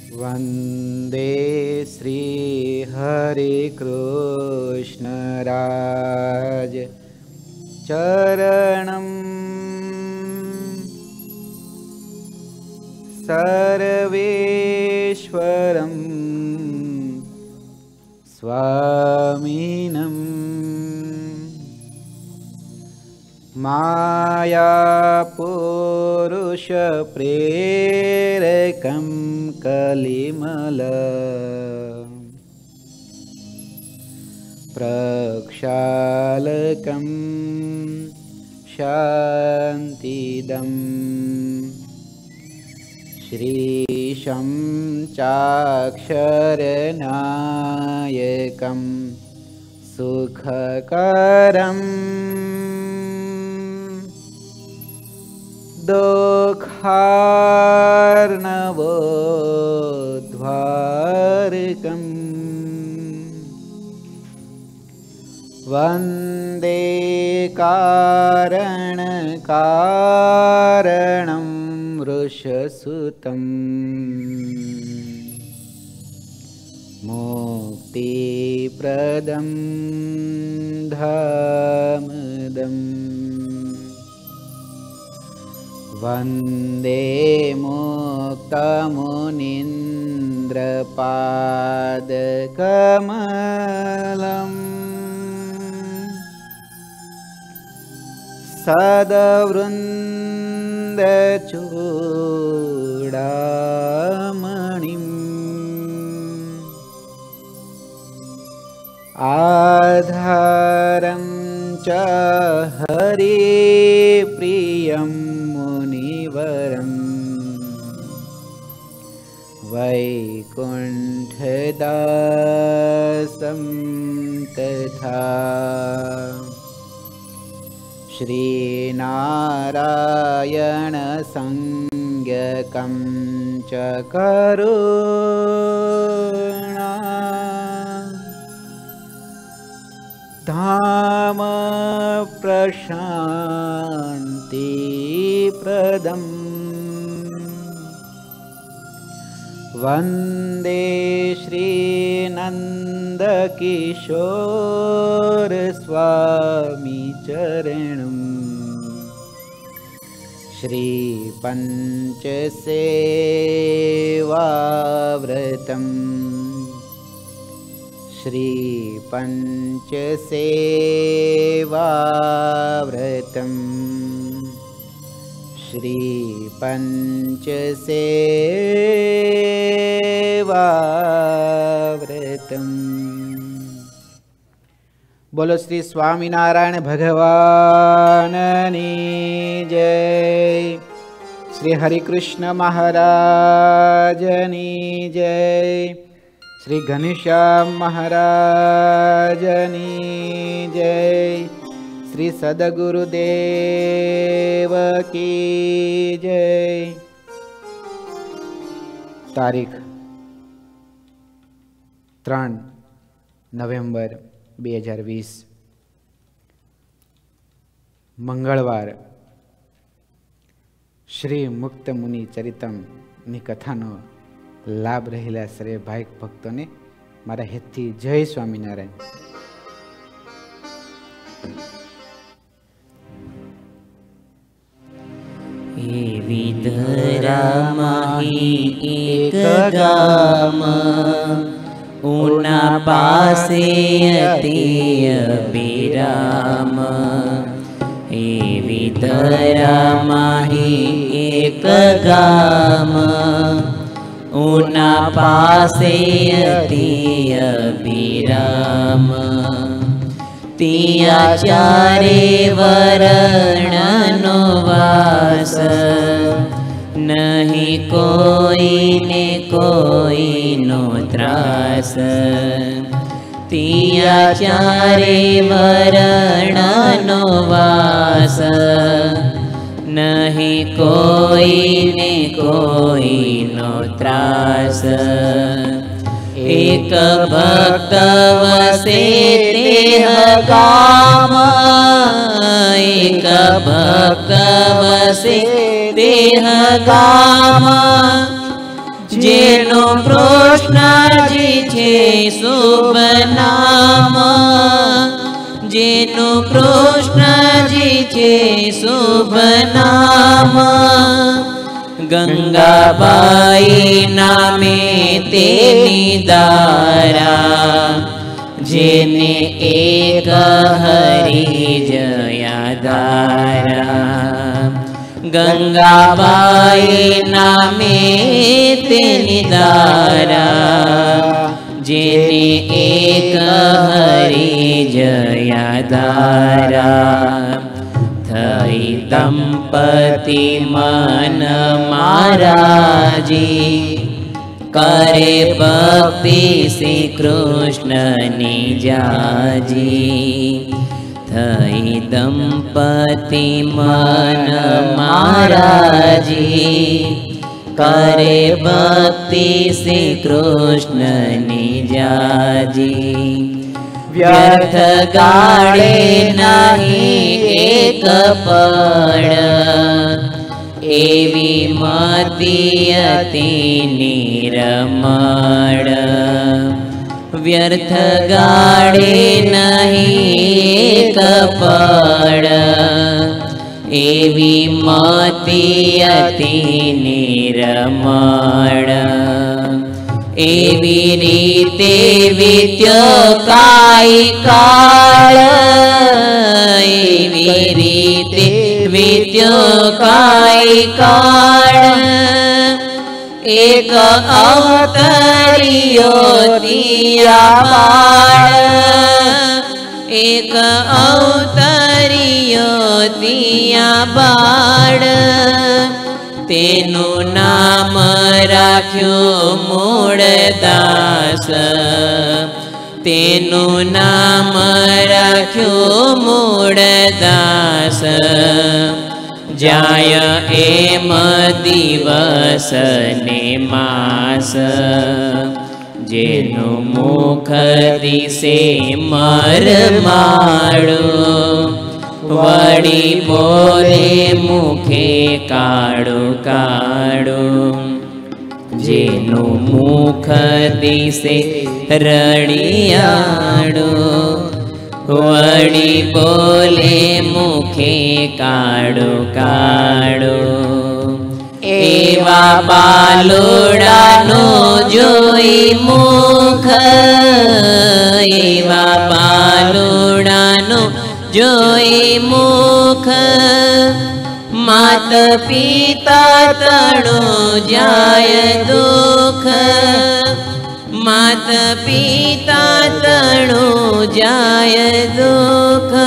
वन्दे श्री हरे कृष्ण राज चरणं सर्वेश्वरं स्वामिनं मायापुरुष प्रेरकं कलिमल प्रक्षालकं शान्तिदम् श्रीशं चाक्षरनायकं सुखकरम् दुःखार्णवोद्धारकम् वन्दे कारणकारणं वृषसुतं मुक्तिप्रदं धामदम् वन्दे मुक्तमुनीन्द्रपादकमलम् सदवृन्दचूडामणिम् आधारं च हरिप्रियं मुनिवरं वैकुण्ठदासं तथा श्रीनारायणसंज्ञकं च करुणा धाम प्रशान्तिप्रदम् वन्दे श्रीनन्दकिशोर स्वामी चरणम् श्रीपञ्चसेवाव्रतम् श्रीपञ्चसेवाव्रतम् श्रीपञ्चसेवाव्रतम्। बोलो श्री स्वामीनारायण भगवाननी जय। श्री हरिकृष्ण महाराजनी जय। श्री घनश्याम महाराजनी जय। श्री सद्गुरुदेव की जय। तारीख 3 नवेम्बर 2020 मंगलवार श्री मुक्त मुनि चरितम ની કથાનો લાભ રહેલા સર્વે ભાઈક ભક્તોને મારા હેતથી જય સ્વામિનારાયણ। વિધરામાહી એક ગામ ઉના પાસે અતિ અભિરામ। એ વિધરામાહી એક ગામ ઉના પાસે અતિ અભિરામ। ત્યાં ચારે વર્ણનો વાસ નહીં કોઈને કોઈનો ત્રાસ। ત્યાં ચારે વર્ણનો વાસ નહીં કોઈને કોઈનો ત્રાસ। એક ભક્ત વસે તેહ ગામ। એક ભક્ત વસે તેહ ગામ। જેનો કૃષ્ણજી છે શુભ નામ, જેનો કૃષ્ણજી છે શુભ નામ, ગંગાબાઈ નામે તેની દારા, જેને એક હરી જયાધારા, ગંગાબાઈ નામે તેની દારા, જેને એક હરી જયાધારા, થઈ દંપતિ મન મહારાજી, કરે ભક્તિ શ્રી કૃષ્ણની જાજી, થઈ દંપતિ મન મહારાજી, કરે ભક્તિ શ્રી કૃષ્ણની જાજી, વ્યર્થ ગાળે નહીં એક પળ, એવી મતિ અતિ નિરમળ, વ્યર્થ ગાળે નહીં એક પળ, એવી મતિ અતિ નિરમળ, એવી રીતે વીત્યો કાય કાળ, એવી રીતે વીત્યો કાય કાળ, એક અવતરિયો તિયા બાળ, એક અવતરિયો તિયા બાળ, તેનું નામ રાખ્યું મૂળદાસ, તેનું નામ રાખ્યું મૂળદાસ, જાય એમ દિવસ ને માસ, જેનું મુખ દિશે મરમાળું, વળી બોલે મુખે કાળું કાળું, જેનું મુખ દિશે રળિયાળું, વળી બોલે મુખે કાળું કાળું, એવા બાલુડાનું જોઈ મુખ, એવા બાલુડાનું જોઈ મુખ, માત પિતા તણું જાય દુઃખ, માત પિતા તણું જાય દુઃખ,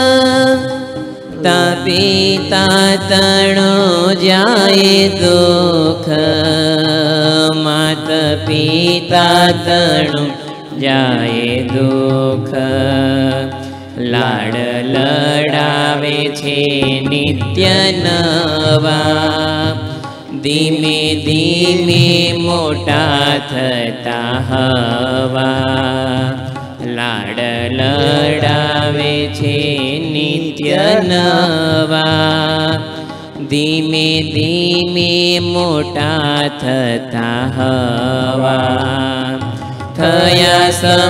તા પિતા તણું જાય દુઃખ, માત પિતા તણું જાય દુઃખ, લાડ લડાવે છે નિત્ય નવા, ધીમે ધીમે મોટા થતા હવા, લાડ લડાવે છે નિત્ય નવા, ધીમે ધીમે મોટા થતા હવા, થયા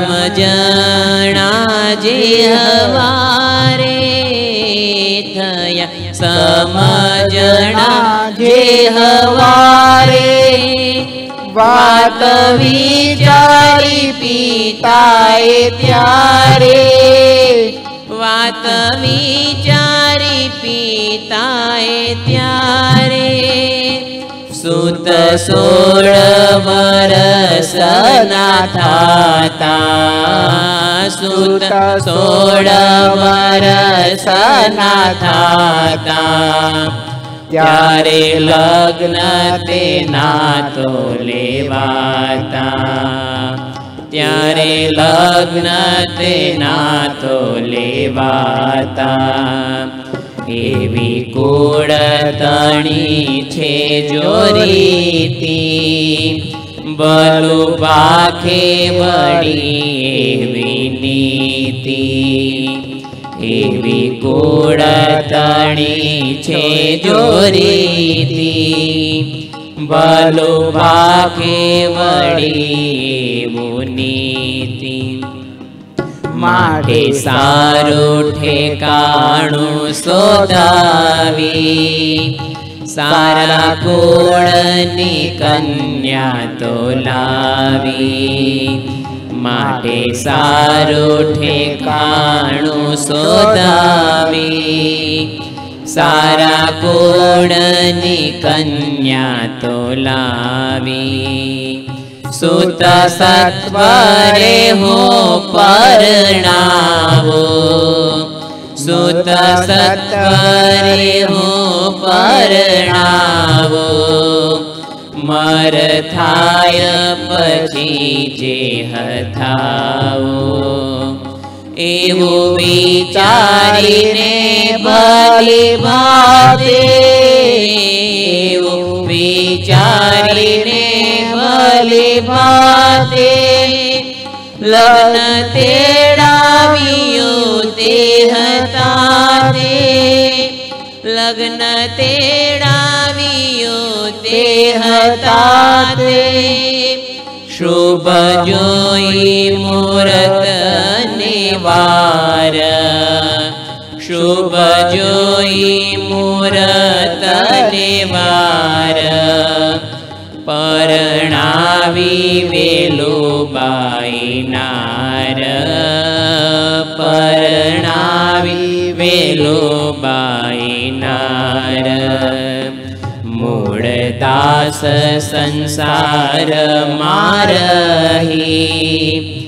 સમજણા જે હવારે, થયા સમજણા જે હવારે, વાત વિચારી પિતાએ ત્યારે, વાત વિચારી પિતાએ ત્યારે, સુત 16 વરસના થાતા, સુત 16 વરસના થાતા, ત્યારે લગ્ન તેના તો લેવાતા, ત્યારે લગ્ન તેના તો લેવાતા, એવી કુળ તણી છે જો રીતિ, બલુ બાખે વળી એવી નીતિ, એવી કુળ તણી છે જો રીતિ, ભલો ભાખે વળી એવું નીતિ. માટે સારું ઠેકાણું શોધાવી, સારા કુળની કન્યા તો લાવી. માટે સારું ઠેકાણું શોધાવી, સારા કુળની કન્યા તો લાવી. સુત સત્વરે હો પરણાવો, સુત સત્વરે હો પરણાવો. મર થાય પછી જે હથાવો, એવું વિચારીને ભલી ભાતે, એવું વિચારીને ભલી ભાતે. લગ્ન તેડાવ્યું તે હતા તે, લગ્ન તેડાવ્યું તે હતા તે. શુભ જોઈ મુહૂર્ત ને વાર, શુભ જોઈ મુહૂર્ત ને વાર. પરણાવી વેલુબાઈ નાર, પરણાવી વેલુબાઈ નાર. મૂળ દાસ સંસાર મારહી,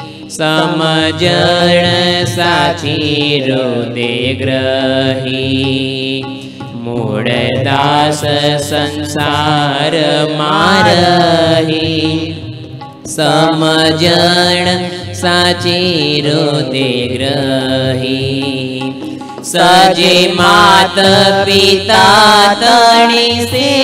સમજણ સાચી હૃદય ગ્રહી. મૂળ દાસ સંસાર મારહી, સમજણ સાચી હૃદય ગ્રહી. સજે માત પિતા તણી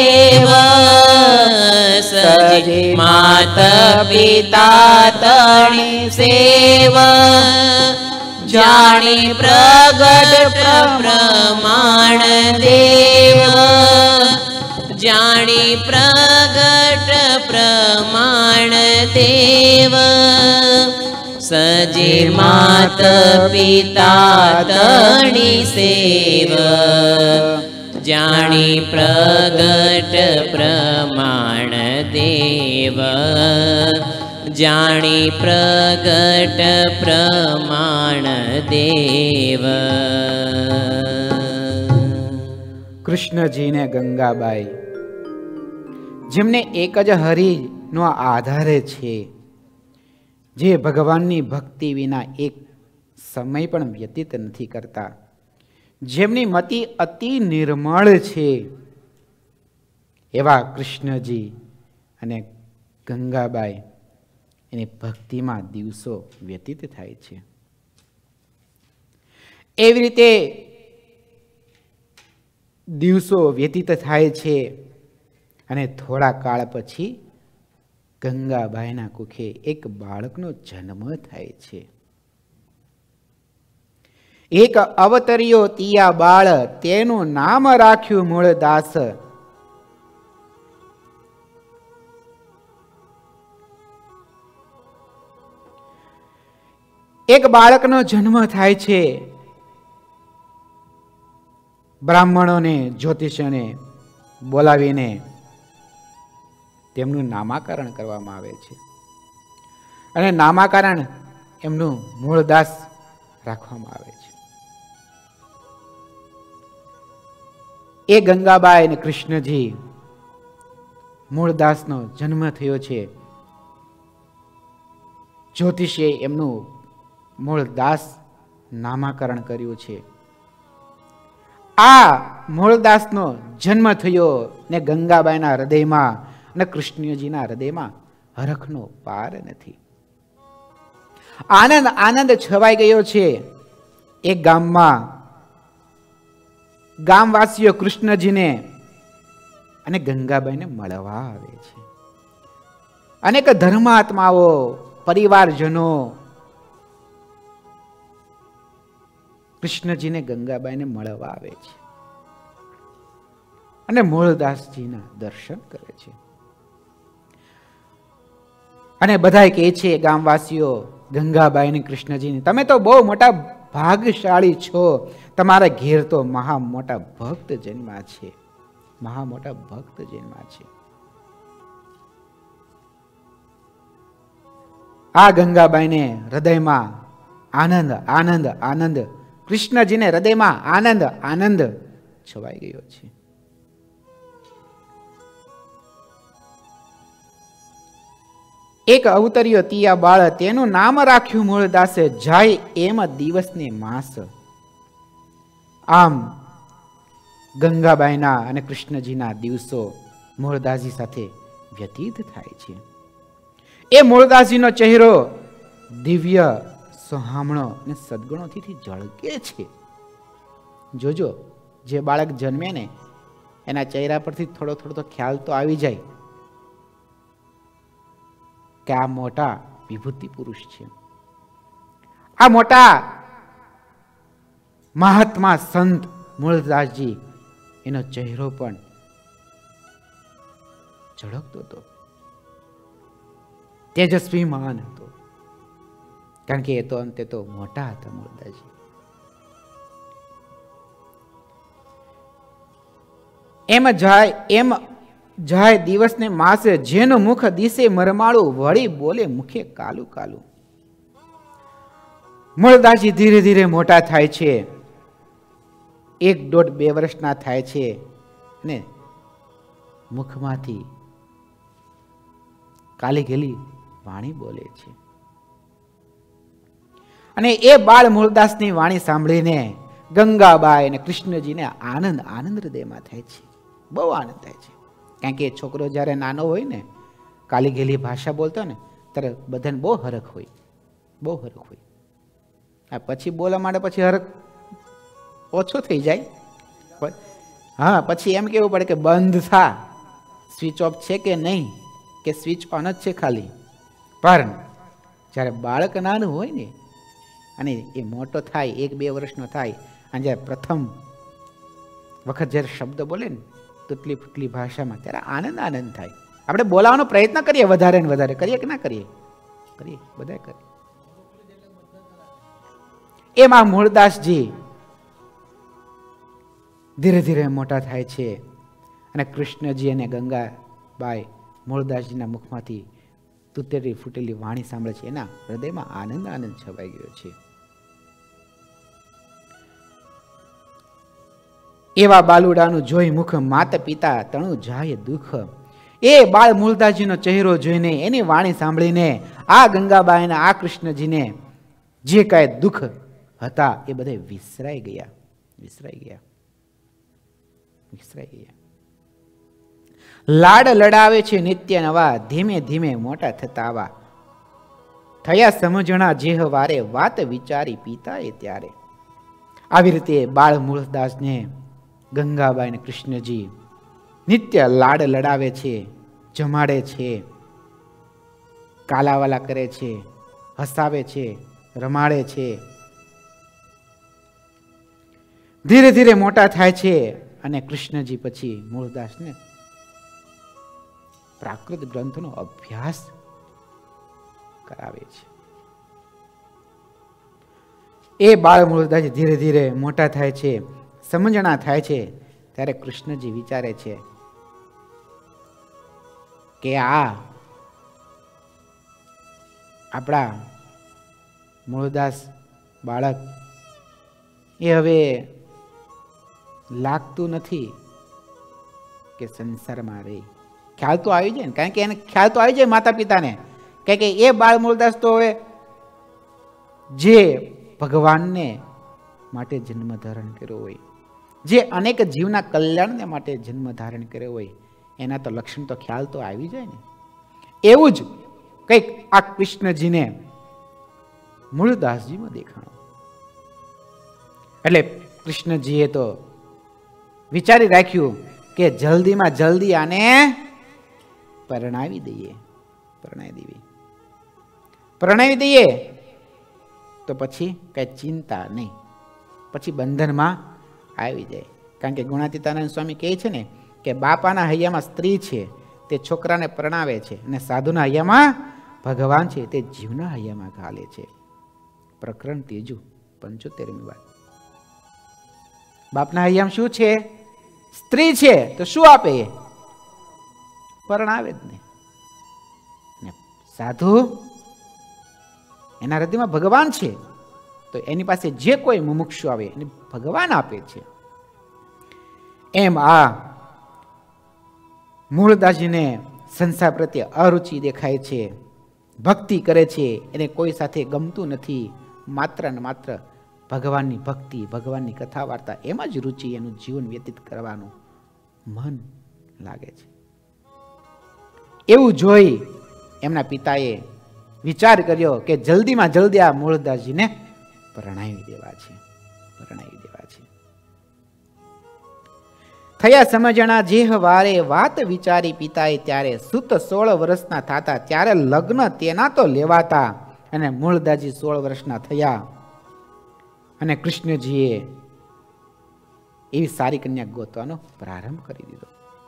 સેવા, સજે માત પિતા તણી સેવા. જાણી પ્રગટ પ્રમાણ દેવ, જાણી પ્રગટ પ્રમાણ દેવ. સજે માત પિતા તણી સેવ, જાણી પ્રગટ પ્રમાણ દેવ. જાણી પ્રગટ પ્રમાણ દેવ. કૃષ્ણજી ને ગંગાબાઈ, જેમને એક જ હરિનો આધારે છે, જે ભગવાનની ભક્તિ વિના એક સમય પણ વ્યતીત નથી કરતા, જેમની મતિ અતિ નિર્મળ છે, એવા કૃષ્ણજી અને ગંગાબાઈ એની ભક્તિમાં દિવસો વ્યતીત થાય છે. એવી રીતે દિવસો વ્યતીત થાય છે અને થોડા કાળ પછી ગંગાબાઈના કુખે એક બાળકનો જન્મ થાય છે. એક અવતર્યો તિયા બાળ, તેનું નામ રાખ્યું મૂળદાસ. એક બાળકનો જન્મ થાય છે. બ્રાહ્મણોને, જ્યોતિષોને બોલાવીને તેમનું નામાકરણ કરવામાં આવે છે અને નામાકરણ એમનું મૂળદાસ રાખવામાં આવે છે. એ ગંગાબાઈ અને કૃષ્ણજી મૂળદાસનો જન્મ થયો છે. જ્યોતિષે એમનું મૂળદાસ નામાકરણ કર્યું છે. આ મૂળદાસનો જન્મ થયો ને ગંગાબાઈના હૃદયમાં અને કૃષ્ણજીના હૃદયમાં હરખનો પાર નથી. આનંદ આનંદ છવાઈ ગયો છે. એક ગામમાં ગામવાસીઓ કૃષ્ણજીને અને ગંગાબાઈને મળવા આવે છે. અનેક ધર્માત્માઓ, પરિવારજનો કૃષ્ણજીને ગંગાબાઈને મળવા આવે છે અને મૂળદાસજીના દર્શન કરે છે. અને બધા કહે છે ગામવાસીઓ ગંગાબાઈ અને કૃષ્ણજીની, તમે તો બહુ મોટા ભાગશાળી છો, તમારા ઘેર તો મહા મોટા ભક્ત જન્મા છે, મહા મોટા ભક્ત જન્મા છે. આ ગંગાબાઈને હૃદયમાં આનંદ આનંદ આનંદ, કૃષ્ણજીને હૃદયમાં આનંદ આનંદ છવાઈ ગયો છે. એક અવતર્યો તિયા બાળ, તેનું નામ રાખ્યું મૂળદાસે, જાય એમ દિવસને માસ. આમ ગંગાબાઈના અને કૃષ્ણજીના દિવસો મૂળદાસજી સાથે વ્યતીત થાય છે. એ મૂળદાસજીનો ચહેરો દિવ્ય સોહામણો અને સદગુણોથી ઝળકે છે. જોજો, જે બાળક જન્મે ને એના ચહેરા પરથી થોડો થોડો તો ખ્યાલ તો આવી જાય કે આ મોટા વિભૂતિ પુરુષ છે, આ મોટા મહાત્મા સંત મૂળદાસજી. એનો ચહેરો પણ ઝળકતો હતો, તેજસ્વીમાન હતો, કારણ કે એ તો અંતે તો મોટા હતા મૂળદાસજી. એમ જાય દિવસને માસે, જેનું મુખ દિશે મરમાળું, વળી બોલે મુખે કાલું કાલું. મૂળદાસજી ધીરે ધીરે મોટા થાય છે, 1.5-2 વર્ષના થાય છે ને મુખમાંથી કાલી ગેલી વાણી બોલે છે. અને એ બાળ મૂળદાસની વાણી સાંભળીને ગંગાબાઈ અને કૃષ્ણજીને આનંદ આનંદ હૃદયમાં થાય છે, બહુ આનંદ થાય છે. કારણ કે છોકરો જ્યારે નાનો હોય ને, કાલી ગેલી ભાષા બોલતો ને, ત્યારે બધાને બહુ હરખ હોય, બહુ હરખ હોય. આ પછી બોલવા માટે પછી હરખ ઓછો થઈ જાય. હા, પછી એમ કેવું પડે કે બંધ થા, સ્વિચ ઓફ છે કે નહીં, કે સ્વિચ ઓન જ છે ખાલી. પણ જ્યારે બાળક નાનું હોય ને અને એ મોટો થાય, 1-2 વર્ષનો થાય, અને જ્યારે પ્રથમ વખત જ્યારે શબ્દ બોલે ને તૂટલી ફૂટલી ભાષામાં, ત્યારે આનંદ આનંદ થાય. આપણે બોલાવવાનો પ્રયત્ન કરીએ, વધારે ને વધારે કરીએ કે ના કરીએ? કરીએ, બધા કરીએ. એમાં મૂળદાસજી ધીરે ધીરે મોટા થાય છે અને કૃષ્ણજી અને ગંગાબાઈ મૂળદાસજીના મુખમાંથી તૂટેલી ફૂટેલી વાણી સાંભળે છે. એના હૃદયમાં આનંદ આનંદ છવાઈ ગયો છે. એવા બાલુડાનું જોઈ મુખ માતા પિતા તણું જાય દુઃખ. એ બાળ મૂળદાસજીનો ચહેરો જોઈને, એની વાણી સાંભળીને આ ગંગાબાઈને, આ કૃષ્ણજીને જે કાંઈ દુઃખ હતા એ બધે વિસરાઈ ગયા, વિસરાઈ ગયા, વિસરાઈ ગયા. લાડ લડાવે છે નિત્ય નવા, ધીમે ધીમે મોટા થતા આવા. થયા સમજણા જેહ વારે, વાત વિચારી પિતાએ ત્યારે. આવી રીતે બાળ મૂળદાસને ગંગાબાઈ અને કૃષ્ણજી નિત્ય લાડ લડાવે છે, જમાડે છે, કાલાવાલા કરે છે, હસાવે છે, રમાડે છે. ધીરે ધીરે મોટા થાય છે અને કૃષ્ણજી પછી મૂળદાસને પ્રાકૃત ગ્રંથનો અભ્યાસ કરાવે છે. એ બાળ મૂળદાસજી ધીરે ધીરે મોટા થાય છે, સમજણા થાય છે, ત્યારે કૃષ્ણજી વિચારે છે કે આ આપણા મૂળદાસ બાળક એ હવે લાગતું નથી કે સંસારમાં રહે. ખ્યાલ તો આવી જાય ને, કારણ કે એને ખ્યાલ તો આવી જાય માતા પિતાને, કારણ કે એ બાળ મૂળદાસ તો હવે જે ભગવાનને માટે જન્મ ધારણ કર્યો હોય, જે અનેક જીવના કલ્યાણને માટે જન્મ ધારણ કર્યો હોય, એના તો લક્ષણ તો ખ્યાલ તો આવી જાય ને. એવું જ કંઈક આ કૃષ્ણજીને મૂળદાસજીમાં દેખાણો. એટલે કૃષ્ણજીએ તો વિચારી રાખ્યું કે જલ્દીમાં જલ્દી આને પરણાવી દઈએ, પરણાવી દઈએ તો પછી કઈ ચિંતા નહીં, પછી બંધનમાં આવી જાય. કારણ કે ગુણાતીતાનંદ સ્વામી કહે છે ને કે બાપાના હૈયામાં સ્ત્રી છે, તે છોકરાને પરણાવે છે, અને સાધુના હૈયામાં ભગવાન છે તે જીવના હૈયામાં ઘાલે છે. પ્રકરણ 3, 75મી વાત. બાપના હૈયામાં શું છે? સ્ત્રી છે તો શું આપે? એ પરણાવે જ નહીં. સાધુ એના હૃદયમાં ભગવાન છે તો એની પાસે જે કોઈ મુમુક્ષુ આવે એને ભગવાન આપે છે. એમ આ મૂળદાસજીને સંસાર પ્રત્યે અરુચિ દેખાય છે, ભક્તિ કરે છે, એને કોઈ સાથે ગમતું નથી, માત્ર ને માત્ર ભગવાનની ભક્તિ, ભગવાનની કથા વાર્તા એમાં જ રુચિ, એનું જીવન વ્યતીત કરવાનું મન લાગે છે. એવું જોઈ એમના પિતાએ વિચાર કર્યો કે જલ્દીમાં જલ્દી આ મૂળદાસજીને પરણાવી દેવા છે. થયા સમજણા જેહ વારે વાત વિચારી પિતાએ ત્યારે, સુત 16 વર્ષના થતા ત્યારે લગ્ન તેના તો લેવાતા. અને મૂળદાસજી 16 વર્ષના થયા અને કૃષ્ણજીએ એવી સારી કન્યા ગોતવાનો પ્રારંભ કરી દીધો.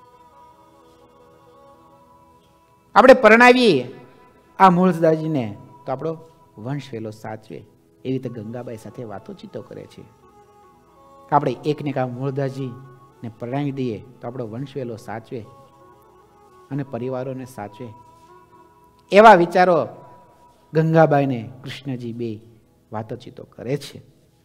આપણે પરણાવીએ આ મૂળદાસજીને તો આપણો વંશ વેલો સાચવે, એવી રીતે ગંગાબાઈ સાથે વાતોચીતો કરે છે. આપણે એકને કા મૂળદાસજી ને પરણાવી દઈએ તો આપણો વંશ વેલો સાચવે અને પરિવારોને સાચવે. એવા વિચારો ગંગાબાઈને કૃષ્ણજી બે વાતોચીતો કરે છે.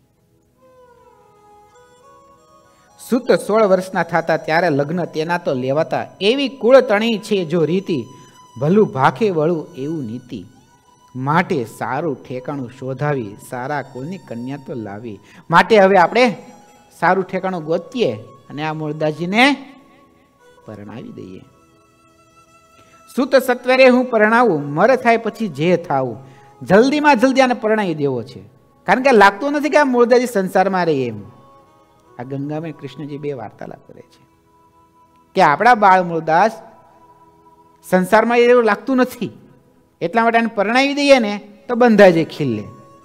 સુત 16 વર્ષના થતા ત્યારે લગ્ન તેના તો લેવાતા. એવી કુળ તણી છે જો રીતિ, ભલું ભાખે વળું એવું નીતિ. માટે સારું ઠેકાણું શોધાવી, સારા કુળની કન્યા તો લાવી. માટે હવે આપણે સારું ઠેકાણું ગોતીએ અને આ મૂળદાસજીને પરણાવી દઈએ. સુત સત્વરે હું પરણાવું, મર થાય પછી જે થાવું. જલ્દીમાં જલ્દી આને પરણાવી દેવો છે, કારણ કે લાગતું નથી કે આ મૂળદાસજી સંસારમાં રહે. એમ આ ગંગામાં કૃષ્ણજી બે વાર્તાલાપ કરે છે કે આપણા બાળ મૂળદાસ સંસારમાં એવું લાગતું નથી, એટલા માટે આને પરણાવી દઈએ ને તો બંધાય જાય ખીલ્લે.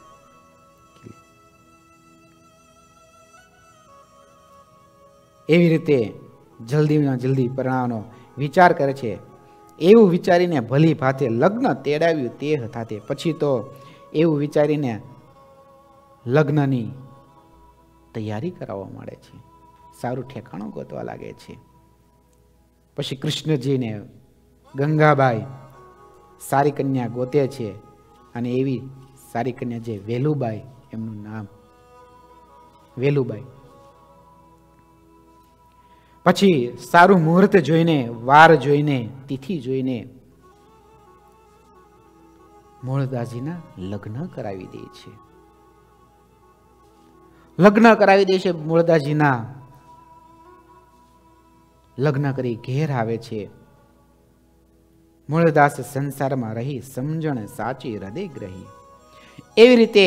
એવી રીતે જલ્દીમાં જલ્દી પરણાવવાનો વિચાર કરે છે. એવું વિચારીને ભલી ભાતે લગ્ન તેડાવ્યું તે હતાતે. પછી તો એવું વિચારીને લગ્નની તૈયારી કરાવવા માંડે છે, સારું ઠેકાણું ગોતવા લાગે છે. પછી કૃષ્ણજીને ગંગાબાઈ સારી કન્યા ગોતે છે અને એવી સારી કન્યા જે વેલુબાઈ, એમનું નામ વેલુબાઈ. પછી સારું મુહૂર્ત જોઈને, વાર જોઈને, તિથિ જોઈને મૂળદાસજીના લગ્ન કરાવી દે છે. લગ્ન કરાવી દે છે મૂળદાસજીના. લગ્ન કરી ઘેર આવે છે. મૂળદાસ સંસારમાં રહી, સમજણ સાચી હૃદય ગ્રહી. એવી રીતે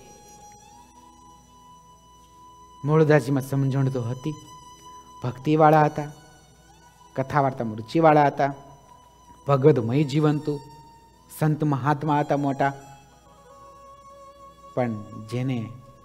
મૂળદાસજીમાં સમજણ તો હતી, ભક્તિવાળા હતા, કથા વાર્તામાં રુચિવાળા હતા, ભગવદમય જીવંતું, સંત મહાત્મા હતા મોટા. પણ જેને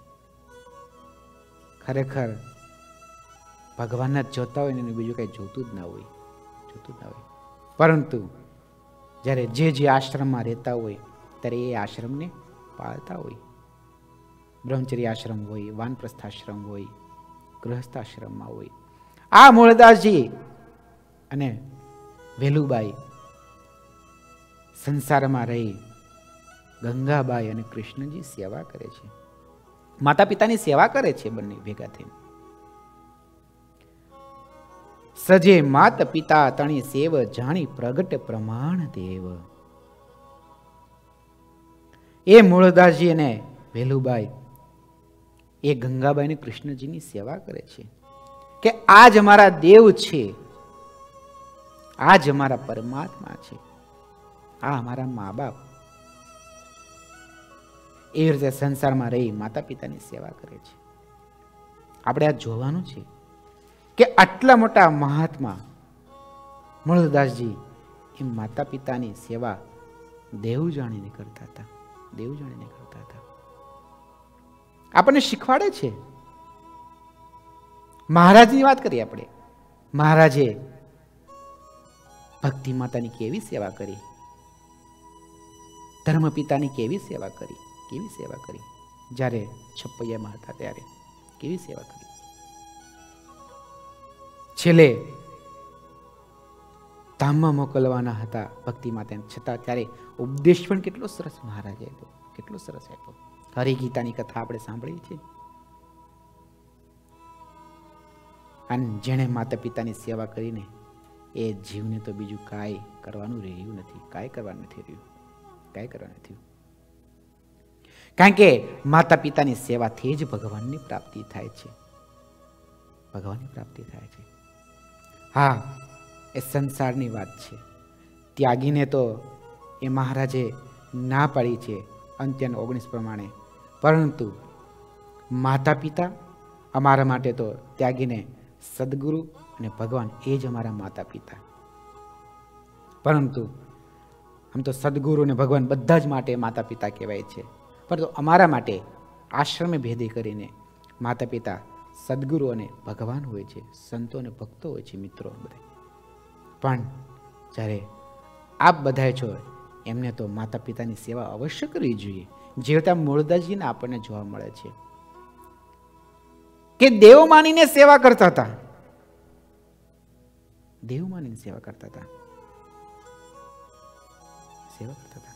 ખરેખર ભગવાનના જ જોતા હોય ને એને બીજું કઈ જોતું જ ના હોય. પરંતુ જ્યારે જે આશ્રમમાં રહેતા હોય ત્યારે એ આશ્રમને પાળતા હોય. બ્રહ્મચર્ય આશ્રમ હોય, વાનપ્રસ્થાશ્રમ હોય, ગૃહસ્થાશ્રમમાં હોય. આ મૂળદાસજી અને વેલુબાઈ સંસારમાં રહી ગંગાબાઈ અને કૃષ્ણજી સેવા કરે છે, માતા પિતાની સેવા કરે છે બંને ભેગા થઈને. સજે માત પિતા તણી સેવ, જાણી પ્રગટ પ્રમાણ દેવ. એ મૂળદાસજી અને વેલુબાઈ એ ગંગાબાઈ અને કૃષ્ણજીની સેવા કરે છે કે આજ અમારા દેવ છે, આજ અમારા પરમાત્મા છે, આ અમારા મા બાપ. એવી રીતે સંસારમાં રહી માતા પિતાની સેવા કરે છે. આપણે આ જોવાનું છે કે આટલા મોટા મહાત્મા મૂળદાસજી એ માતા પિતાની સેવા દેવ જાણીને કરતા હતા, દેવ જાણીને કરતા હતા. આપણને શીખવાડે છે. મહારાજની વાત કરીએ આપણે. મહારાજે ભક્તિ માતાની કેવી સેવા કરી. ધર્મપિતાની કેવી સેવા કરી, કેવી સેવા કરી. જ્યારે છપૈયામાં હતા ત્યારે કેવી સેવા કરી. છેલ્લે ધામમાં મોકલવાના હતા ભક્તિ માટે, છતાં ત્યારે ઉપદેશ પણ કેટલો સરસ મહારાજે આપ્યો, કેટલો સરસ આપ્યો. હરિગીતાની કથા આપણે સાંભળી છે. અને જેણે માતા પિતાની સેવા કરીને એ જીવને તો બીજું કાંઈ કરવાનું રહ્યું નથી, કાંઈ કરવાનું નથી રહ્યું, કાંઈ કરવાનું નથી. કારણ કે માતા પિતાની સેવાથી જ ભગવાનની પ્રાપ્તિ થાય છે, ભગવાનની પ્રાપ્તિ થાય છે. હા, એ સંસારની વાત છે. ત્યાગીને તો એ મહારાજે ના પાડી છે અંત્યન 19 પ્રમાણે, પરંતુ માતા પિતા અમારા માટે તો ત્યાગીને સદગુરુ અને ભગવાન એ જ અમારા માતા પિતા. પરંતુ આમ તો સદગુરુ અને ભગવાન બધા જ માટે માતા પિતા કહેવાય છે, પરંતુ અમારા માટે આશ્રમે ભેદી કરીને માતા પિતા સદગુરુ અને ભગવાન હોય છે, સંતો અને ભક્તો હોય છે, મિત્રો બધા. પણ જ્યારે આપ બધા છો એમને તો માતા પિતાની સેવા અવશ્ય કરવી જોઈએ. જેવતા મૂળદાસજીને આપણને જોવા મળે છે કે દેવ માનીને સેવા કરતા હતા, દેવ માનીને સેવા કરતા હતા, સેવા કરતા હતા.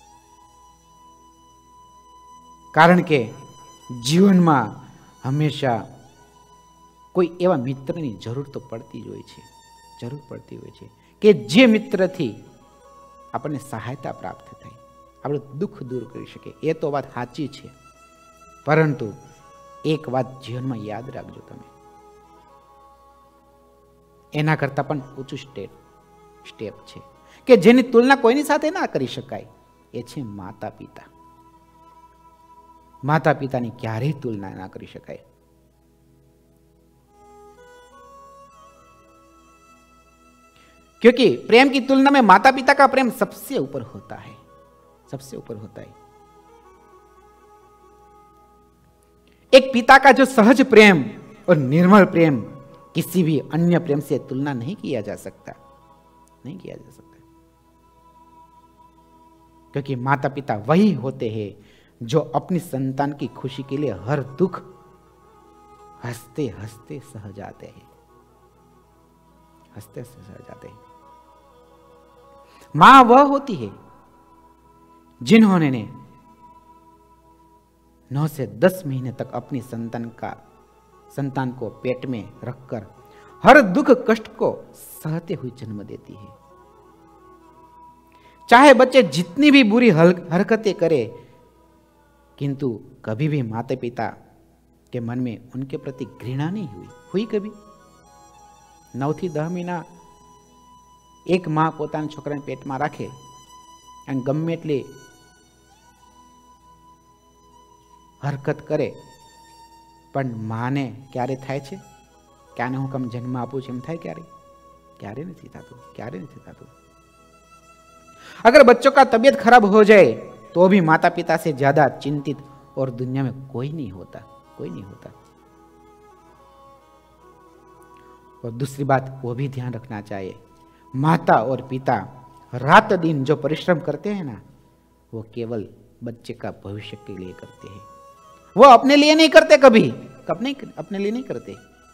કારણ કે જીવનમાં હંમેશા કોઈ એવા મિત્રની જરૂર તો પડતી જ હોય છે, જરૂર પડતી હોય છે કે જે મિત્રથી આપણને સહાયતા પ્રાપ્ત થાય, આપણું દુઃખ દૂર કરી શકે. એ તો વાત સાચી છે, પરંતુ એક વાત જીવનમાં યાદ રાખજો તમે, એના કરતા પણ ઊંચું સ્ટેપ છે કે જેની તુલના કોઈની સાથે ના કરી શકાય, એ છે માતા પિતા. माता पिता की क्यारे तुलना ना करी शकाय. क्योंकि प्रेम की तुलना में माता पिता का प्रेम सबसे ऊपर होता है, सबसे ऊपर होता है. एक पिता का जो सहज प्रेम और निर्मल प्रेम किसी भी अन्य प्रेम से तुलना नहीं किया जा सकता, नहीं किया जा सकता. क्योंकि माता पिता वही होते हैं जो अपनी संतान की खुशी के लिए हर दुख हंसते हंसते सह जाते हैं, हंसते हंसते सह जाते हैं. मां वह होती है जिन्होंने 9 से 10 महीने तक अपनी संतान को पेट में रखकर हर दुख कष्ट को सहते हुए जन्म देती है. चाहे बच्चे जितनी भी बुरी हरकतें करे, किंतु कभी भी माता पिता के मन में उनके प्रति घृणा नहीं हुई कभी. 9 થી 10 મહિના એક માં પોતાના છોકરાને પેટમાં રાખે અને ગમે એટલી હરકત કરે, પણ માને ક્યારે થાય છે કે આને હું કેમ જન્મ આપું છું એમ થાય? ક્યારે નથી થતું, ક્યારે નથી થતું. अगर बच्चों का तबीयत खराब हो जाए तो भी माता पिता से ज्यादा चिंतित और दुनिया में कोई नहीं होता, कोई नहीं होता. और दूसरी बात वो भी ध्यान रखना चाहिए, माता और पिता रात दिन जो परिश्रम करते हैं ना, वो केवल बच्चे का भविष्य के लिए करते हैं. वो अपने लिए नहीं करते, कभी अपने लिए नहीं करते.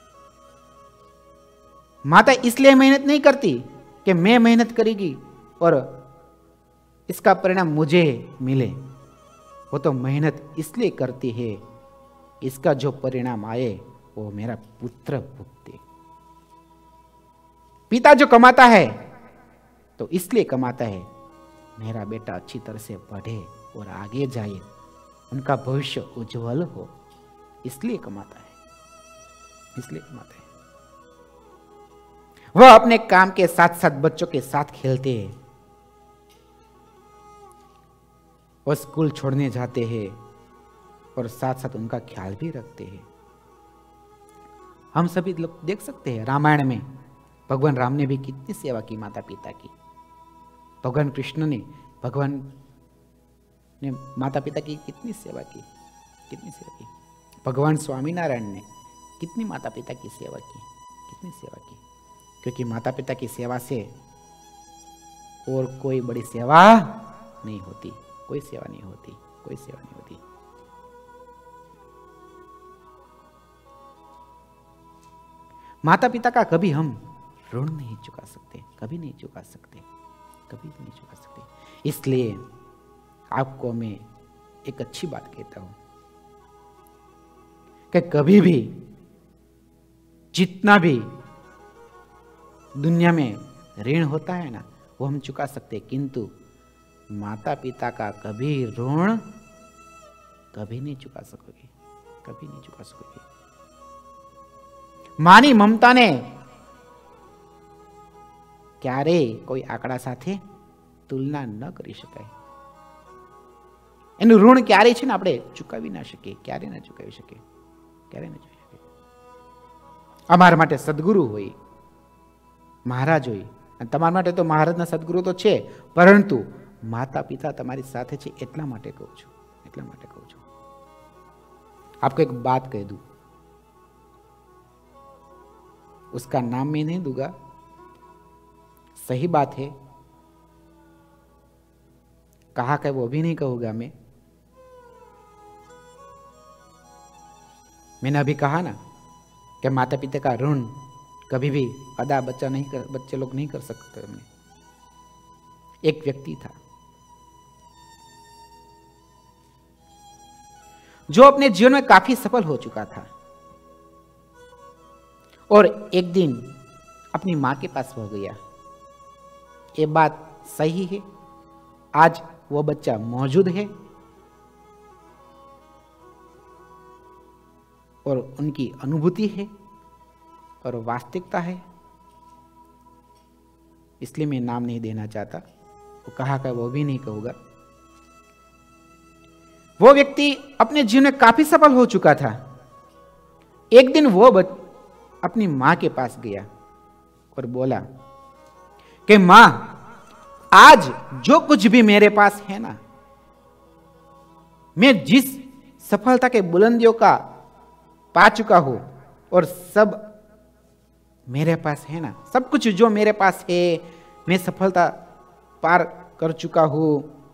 माता इसलिए मेहनत नहीं करती कि मैं मेहनत करेगी और इसका परिणाम मुझे मिले. वो तो मेहनत इसलिए करती है इसका जो परिणाम आए वो मेरा पुत्र भुगते. पिता जो कमाता है तो इसलिए कमाता है मेरा बेटा अच्छी तरह से पढ़े और आगे जाए, उनका भविष्य उज्जवल हो, इसलिए कमाता है, इसलिए कमाता है. वह अपने काम के साथ साथ बच्चों के साथ खेलते हैं, वो स्कूल छोड़ने जाते हैं और साथ साथ उनका ख्याल भी रखते हैं. हम सभी लोग देख सकते हैं रामायण में भगवान राम ने भी कितनी सेवा की माता पिता की. भगवान कृष्ण ने माता पिता की कितनी सेवा की, कितनी सेवा की. भगवान स्वामीनारायण ने कितनी माता पिता की सेवा की, कितनी सेवा की. क्योंकि माता पिता की सेवा से और कोई बड़ी सेवा नहीं होती, कोई सेवा नहीं होती, कोई सेवा नहीं होती। माता पिता का कभी हम ऋण नहीं चुका सकते, कभी नहीं चुका सकते, कभी नहीं चुका सकते। इसलिए आपको मैं एक अच्छी बात कहता हूं कि कभी भी जितना भी दुनिया में ऋण होता है ना, वो हम चुका सकते, किंतु माता पिता का कभी ऋण कभी नहीं चुका सकोगे, कभी नहीं चुका सकोगे। मानी ममता ने क्यारे कोई आंकड़ा साथे तुलना न કરી શકાય। એનું ઋણ ક્યારે છે ને આપણે ચૂકવી ના શકીએ, ક્યારે ના ચૂકવી શકીએ, ક્યારે ના ચૂકવી શકીએ। અમારા માટે સદગુરુ હોય, મહારાજ હોય, અને તમારા માટે તો મહારાજના સદગુરુ તો છે, પરંતુ માતા પિતા તમારી સાથે છે એટલા માટે કહું છું, એટલા માટે કહું છું। आपको एक बात कह दूं, उसका नाम मैं नहीं दूंगा, सही बात है, कहा कि वो भी नहीं कहूंगा मैं। मैंने अभी कहा ना कि माता पिता का ऋण कभी भी अदा बच्चे लोग नहीं कर सकते। एक व्यक्ति था जो अपने जीवन में काफी सफल हो चुका था और एक दिन अपनी मां के पास हो गया। ये बात सही है, आज वो बच्चा मौजूद है और उनकी अनुभूति है और वास्तविकता है, इसलिए मैं नाम नहीं देना चाहता। वो कहा कि वो भी नहीं कहूंगा। वो व्यक्ति अपने जीवन में काफी सफल हो चुका था। एक दिन वो अपनी मां के पास गया और बोला कि मां, आज जो कुछ भी मेरे पास है ना, मैं जिस सफलता के बुलंदियों का पा चुका हूं और सब मेरे पास है ना, सब कुछ जो मेरे पास है, मैं सफलता पार कर चुका हूं,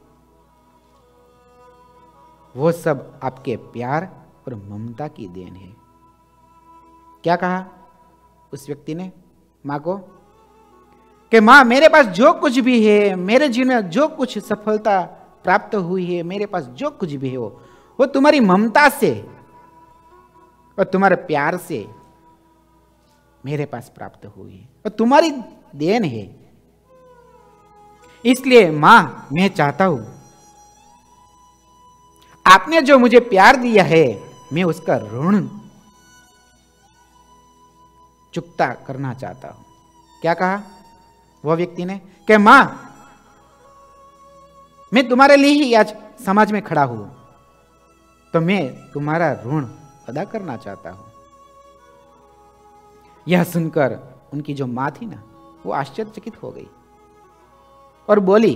वो सब आपके प्यार और ममता की देन है। क्या कहा उस व्यक्ति ने मां को कि मां, मेरे पास जो कुछ भी है, मेरे जीवन में जो कुछ सफलता प्राप्त हुई है, मेरे पास जो कुछ भी है, वो तुम्हारी ममता से और तुम्हारे प्यार से मेरे पास प्राप्त हुई है और तुम्हारी देन है। इसलिए मां, मैं चाहता हूं आपने जो मुझे प्यार दिया है, मैं उसका ऋण चुकता करना चाहता हूं। क्या कहा वो व्यक्ति ने कि मां, मैं तुम्हारे लिए ही आज समाज में खड़ा हूं, तो मैं तुम्हारा ऋण अदा करना चाहता हूं। यह सुनकर उनकी जो मां थी ना, वो आश्चर्यचकित हो गई और बोली,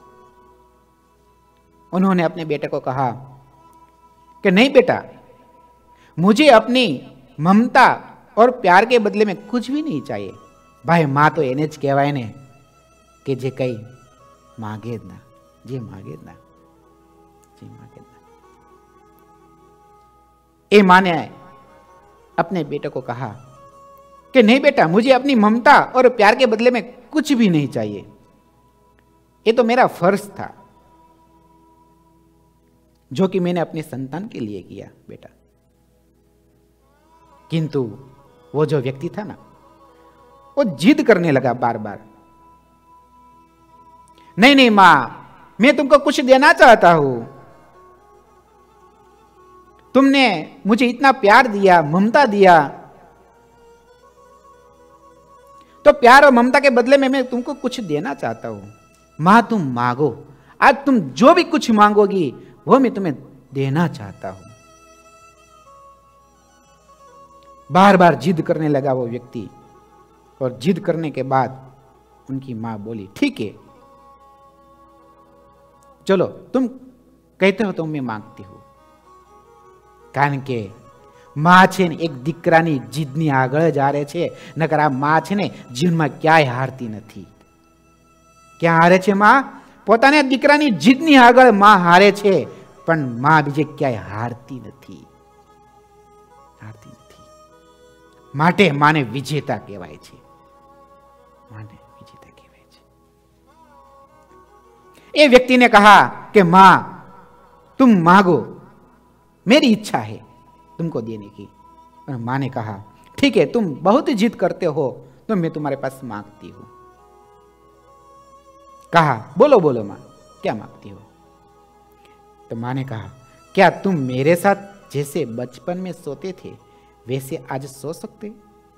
उन्होंने अपने बेटे को कहा कि नहीं बेटा, मुझे अपनी ममता और प्यार के बदले में कुछ भी नहीं चाहिए। भाई मां तो एने ज कहेवाय ने कि जे कई मांगे ज ना, जे मांगे ज ना, जे मांगे ज ना। ए मां ने अपने बेटे को कहा कि नहीं बेटा, मुझे अपनी ममता और प्यार के बदले में कुछ भी नहीं चाहिए, ये तो मेरा फर्ज था जो कि मैंने अपने संतान के लिए किया बेटा। किंतु वो जो व्यक्ति था ना, वो जिद करने लगा बार बार, नहीं नहीं मां, मैं तुमको कुछ देना चाहता हूं, तुमने मुझे इतना प्यार दिया, ममता दिया, तो प्यार और ममता के बदले में मैं तुमको कुछ देना चाहता हूं। मां, तुम मांगो, आज तुम जो भी कुछ मांगोगी वो मैं तुम्हें देना चाहता हूं। बार बार जिद करने लगा वो व्यक्ति और जिद करने के बाद उनकी मां बोली, ठीक है, चलो तुम कहते हो तो मैं मांगती हूं। कारण के मां छे ने एक दीकरानी जिदनी आगळ जा रहे छे, नकर आ मां छे ने जीवन में क्यांय हारती नथी। क्या हारे छे मां? પોતાના દીકરાની જીદની આગળ માં હારે છે, પણ માં બીજે ક્યાંય હારતી નથી. માટે માને વિજેતા કહેવાય છે. माने विजेता कहवाय छे. ए व्यक्ति ने कहा कि मां तुम मांगो, मेरी इच्छा है तुमको देने की. और मां ने कहा ठीक है, तुम बहुत जिद करते हो तो मैं तुम्हारे पास मांगती हूं. कहा बोलो बोलो मां, क्या मांगती हो? तो मां ने कहा क्या तुम मेरे साथ जैसे बचपन में सोते थे वैसे आज सो सकते?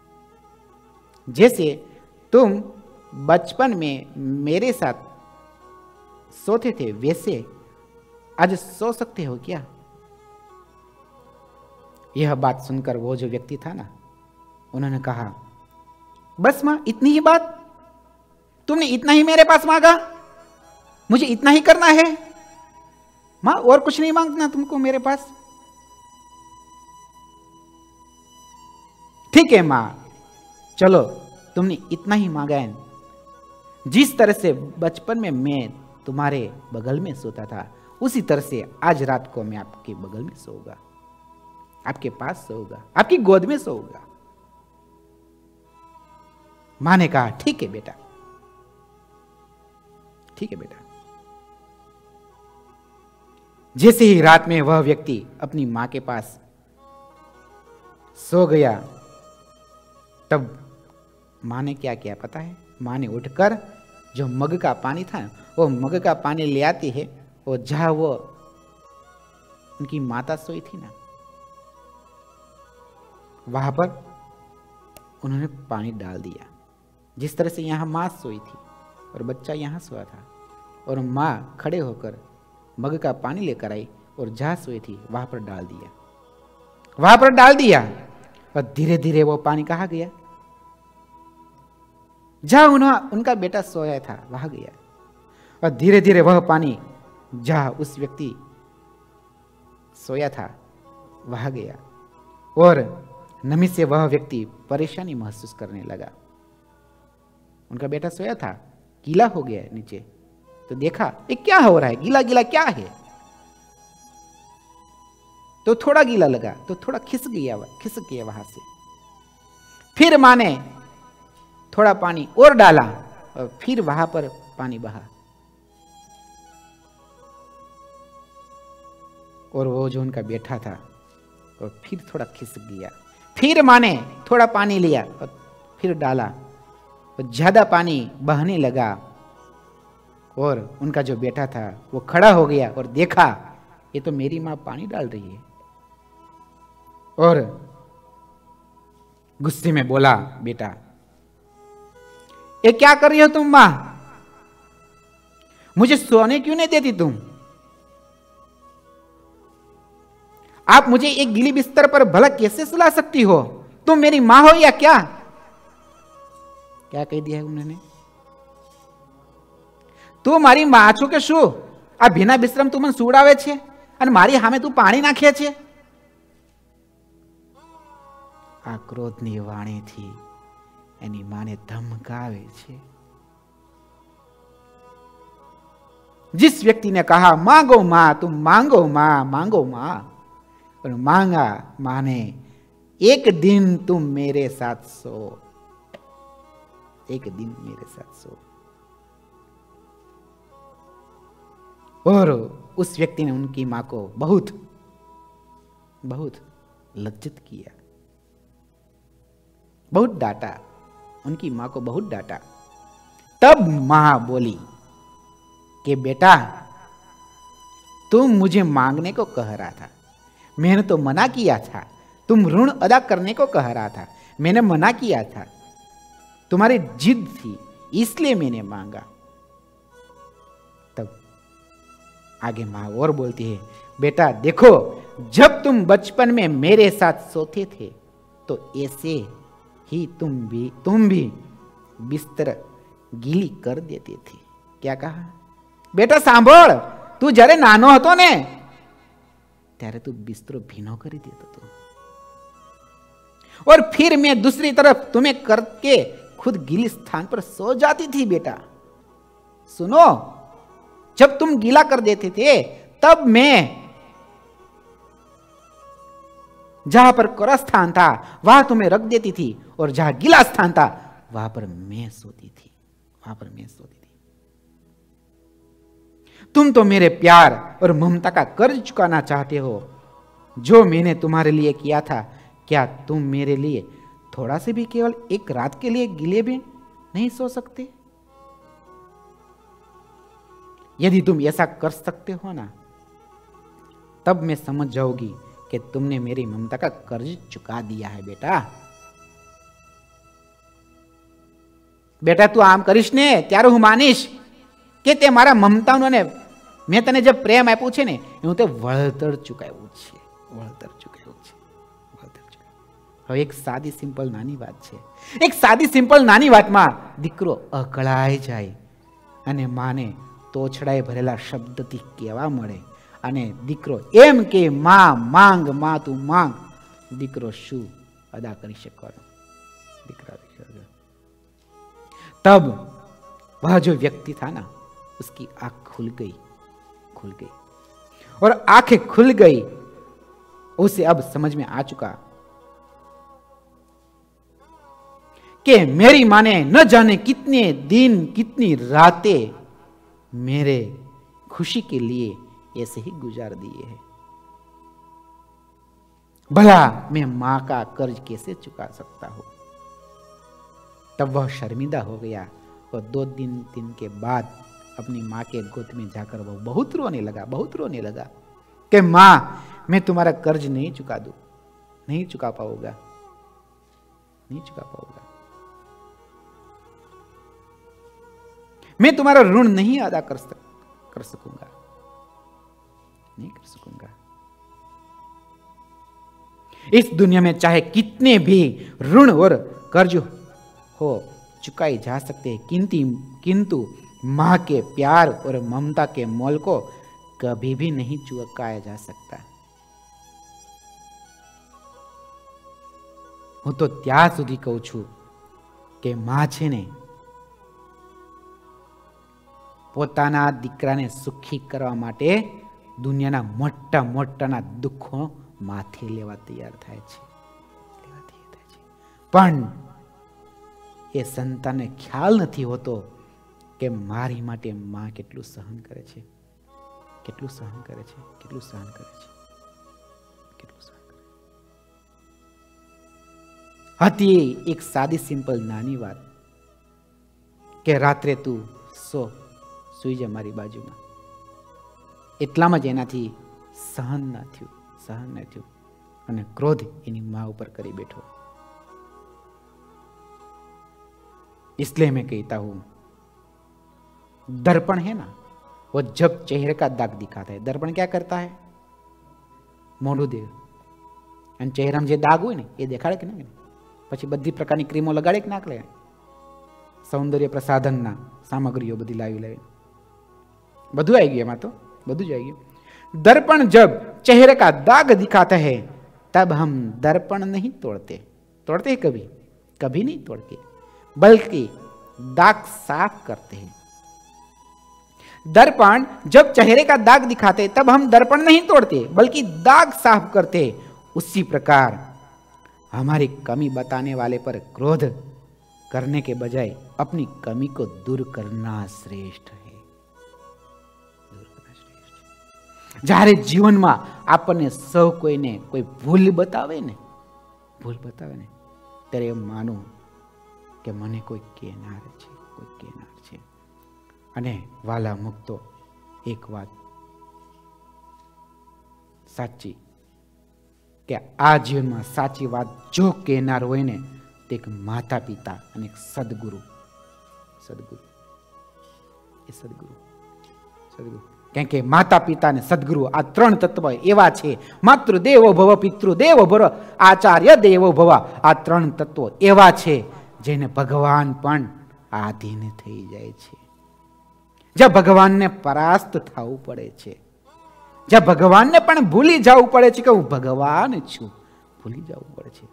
जैसे तुम बचपन में मेरे साथ सोते थे वैसे आज सो सकते हो क्या? यह बात सुनकर वो जो व्यक्ति था ना, उन्होंने कहा बस मां इतनी ही बात? तुमने इतना ही मेरे पास मांगा? मुझे इतना ही करना है मां, और कुछ नहीं मांगना तुमको मेरे पास? ठीक है मां, चलो तुमने इतना ही मांगा है. जिस तरह से बचपन में मैं तुम्हारे बगल में सोता था उसी तरह से आज रात को मैं आपके बगल में सोऊंगा, आपके पास सोऊंगा, आपकी गोद में सोऊंगा. मां ने कहा ठीक है बेटा, ठीक है बेटा. जैसे ही रात में वह व्यक्ति अपनी मां के पास सो गया, तब मां ने क्या किया पता है? मां ने उठकर जो मग का पानी था वो मग का पानी ले आती है, और जहां वो उनकी माता सोई थी ना, वहां पर उन्होंने पानी डाल दिया. जिस तरह से यहां मां सोई थी और बच्चा यहां सोया था, और मां खड़े होकर मग का पानी लेकर आई और जहां सोई थी वहां पर डाल दिया, वहां पर डाल दिया. और धीरे धीरे वो पानी कहाँ गया? जहां उनका बेटा सोया था वहां गया. और धीरे धीरे वह पानी जहां उस व्यक्ति सोया था वहां गया. और नमी से वह व्यक्ति परेशानी महसूस करने लगा. उनका बेटा सोया था, गीला हो गया नीचे, तो देखा ये क्या हो रहा है, गीला गीला क्या है? तो थोड़ा गीला लगा तो थोड़ा खिसक गया वहां से. फिर मां ने थोड़ा पानी और डाला और फिर वहां पर पानी बहा, और वो जो उनका बेटा था और फिर थोड़ा खिसक गया. फिर मां ने थोड़ा पानी लिया और फिर डाला, और ज्यादा पानी बहने लगा. और उनका जो बेटा था वो खड़ा हो गया और देखा ये तो मेरी मां पानी डाल रही है. और गुस्से में बोला बेटा ये क्या कर रही हो तुम मां? मुझे सोने क्यों नहीं देती तुम? आप मुझे एक गीली बिस्तर पर भला कैसे सुला सकती हो? तुम मेरी मां हो या क्या? क्या कह दिया है उन्होंने? તું મારી માં છો કે શું? આ ભીના બિસ્તરામાં તું મને સુવડાવે છે અને મારી સામે તું પાણી નાખે છે? આ ક્રોધની વાણીથી એની માને ધમકાવે છે. जिस व्यक्ति ने कहा मांगो मां, तुम मांगो मां, मांगो मां, और मांगा मां ने एक दिन तुम मेरे साथ सो, एक दिन मेरे साथ सो. और उस व्यक्ति ने उनकी मां को बहुत बहुत लज्जित किया, बहुत डांटा, उनकी मां को बहुत डांटा. तब मां बोली कि बेटा तुम मुझे मांगने को कह रहा था, मैंने तो मना किया था. तुम ऋण अदा करने को कह रहा था, मैंने मना किया था. तुम्हारी जिद थी इसलिए मैंने मांगा. तब आगे मां और बोलती है बेटा देखो जब तुम बचपन में मेरे साथ सोते थे तो ऐसे ही तुम भी बिस्तर गीली कर देते थे. क्या कहा? बेटा सांभळ, तू जरे नानो હતો ને ત્યારે તું बिस्तरो भीनो કરી देतो तो, और फिर मैं दूसरी तरफ तुम्हें करके खुद गीली स्थान पर सो जाती थी. बेटा सुनो, जब तुम गीला कर देते थे तब मैं जहां पर कोरा स्थान था वहां तुम्हें रख देती थी, और जहां गीला स्थान था वहां पर मैं सोती थी, वहां पर मैं सोती थी। तुम तो मेरे प्यार और ममता का कर्ज चुकाना चाहते हो। जो मैंने तुम्हारे लिए किया था, क्या तुम मेरे लिए थोड़ा से भी, केवल एक रात के लिए गीले भी नहीं सो सकते? यदि तुम ऐसा कर सकते हो ना, तब मैं समझ जाऊंगी कि तुमने मेरी ममता का कर्ज चुका दिया है। बेटा તું આમ કરીશ ને ત્યારે હું માનીશ કે તે મારા મમતાનો ને મેં તને જે પ્રેમ આપ્યું છે ને હું તે વળતર ચૂકવ્યું છે, વળતર ચૂકવ્યું છે, વળતર ચૂકવ્યું। હવે એક સાદી સિમ્પલ નાની વાત છે, એક સાદી સિમ્પલ નાની વાતમાં દીકરો અકળાઈ જાય અને માને તોછડાઈ ભરેલા શબ્દથી કહેવા મળે અને દીકરો એમ કે માં માંગ, માં તું માંગ, દીકરો શું અદા કરી શકવાનો? દીકરા तब वह जो व्यक्ति था ना, उसकी आंख खुल गई, खुल गई, और आंखें खुल गई। उसे अब समझ में आ चुका कि मेरी मां ने न जाने कितने दिन कितनी रातें मेरे खुशी के लिए ऐसे ही गुजार दिए हैं। भला मैं मां का कर्ज कैसे चुका सकता हूं? तब वह शर्मिंदा हो गया और 2 दिन के बाद अपनी मां के गोद में जाकर वह बहुत रोने लगा, बहुत रोने लगा कि मां मैं तुम्हारा कर्ज नहीं चुका दूं, नहीं चुका पाऊंगा, नहीं चुका पाऊंगा, मैं तुम्हारा ऋण नहीं अदा कर सकूंगा, नहीं कर सकूंगा। इस दुनिया में चाहे कितने भी ऋण और कर्ज हो चुकाई जा सकते हैं, किंतु मां के प्यार और ममता के मोल को कभी भी नहीं चुकाया जा सकता। હું તો ત્યાં સુધી કહું છું કે માં છે ને પોતાના દીકરાને સુખી કરવા માટે દુનિયાના મોટા મોટાના દુઃખો માથે લેવા તૈયાર થાય છે, પણ એ સંતાનને ખ્યાલ નથી હોતો કે મારી માટે માં કેટલું સહન કરે છે, કેટલું સહન કરે છે, કેટલું સહન કરે છે, કેટલું સહન કરે। હતી એક સાદી સિમ્પલ નાની વાત કે રાત્રે તું સુઈ જા મારી બાજુમાં, એટલામાં જ એનાથી સહન ન થયું અને ક્રોધ એની માં ઉપર કરી બેઠો। इसलिए मैं कहता हूं, दर्पण है ना, वो जब चेहरे का दाग दिखाता है, दर्पण क्या करता है? मोढू दे અને ચહેરામાં જે દાગ હોય ને એ દેખાડે કે નહીં? પછી બધી પ્રકારની ક્રીમો લગાડે કે નાખ લે? સૌંદર્ય પ્રસાધનના સામગ્રીઓ બધી લાવી બધું આવી ગયું, એમાં તો બધું જ આવી ગયું। दर्पण जब चेहरे का दाग दिखाता है तब हम दर्पण नहीं तोड़ते, तोड़ते हैं कभी? कभी नहीं तोड़ते, बल्कि दाग साफ करते हैं। दर्पण जब चेहरे का दाग दिखाते तब हम दर्पण नहीं तोड़ते बल्कि दाग साफ करते। उसी प्रकार हमारी कमी बताने वाले पर क्रोध करने के बजाय अपनी कमी को दूर करना श्रेष्ठ है। જ્યારે જીવનમાં આપણને સૌ કોઈને કોઈ ભૂલ બતાવે ને ત્યારે એમ માનું કે મને કોઈ કહેનાર છે। અને વાલા મુક્તો, એક વાત સાચી કે આ જીવનમાં સાચી વાત જો કહેનાર હોય ને તે એક માતા પિતા અને એક સદગુરુ। કેમ કે માતા પિતા અને સદગુરુ આ 3 તત્વ એવા છે, માતૃ દેવો ભવ, પિતૃ દેવો ભવ, આચાર્ય દેવો ભવ, આ 3 તત્વો એવા છે જેને ભગવાન પણ આધીન થઈ જાય છે, જ્યાં ભગવાનને પરાસ્ત થવું પડે છે, જ્યાં ભગવાનને પણ ભૂલી જવું પડે છે કે હું ભગવાન છું, ભૂલી જવું પડે છે।